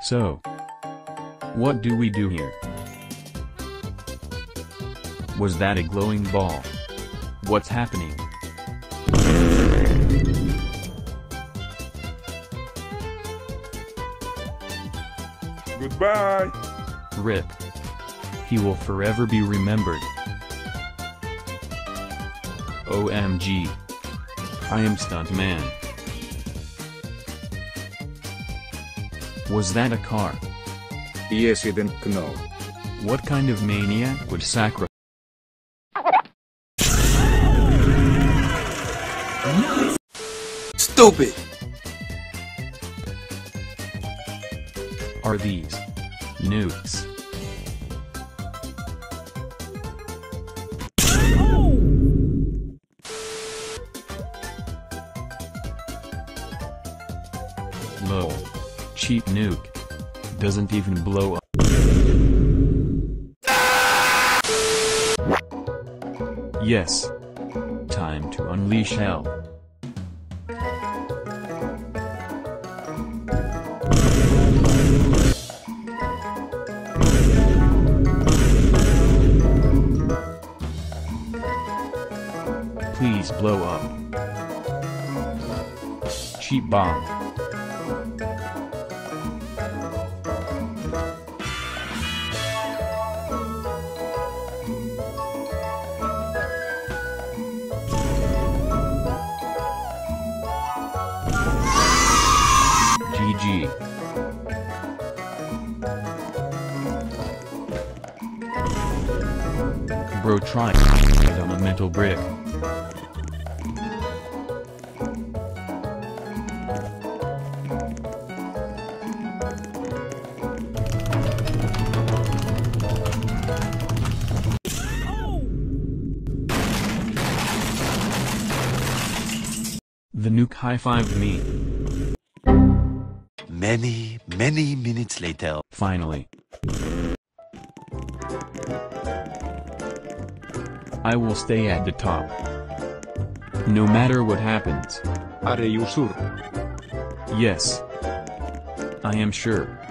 So, what do we do here? Was that a glowing ball? What's happening? Goodbye! RIP. He will forever be remembered. OMG. I am stuntman. Was that a car? Yes, you didn't know. What kind of maniac would sacrifice? Stupid! Are these nukes? Lol. Cheap nuke. Doesn't even blow up. Yes. Time to unleash hell. Please blow up. Cheap bomb. GG. Bro trying on a metal brick. The nuke high-fived me. Many minutes later. Finally. I will stay at the top. No matter what happens. Are you sure? Yes. I am sure.